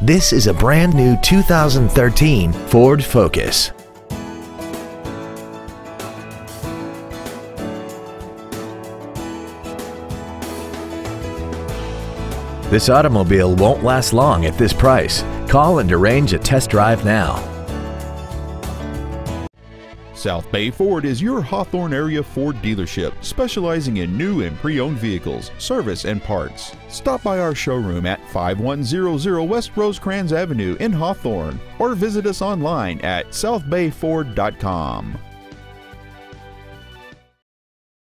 This is a brand new 2013 Ford Focus. This automobile won't last long at this price. Call and arrange a test drive now. South Bay Ford is your Hawthorne area Ford dealership, specializing in new and pre-owned vehicles, service, and parts. Stop by our showroom at 5100 West Rosecrans Avenue in Hawthorne, or visit us online at southbayford.com.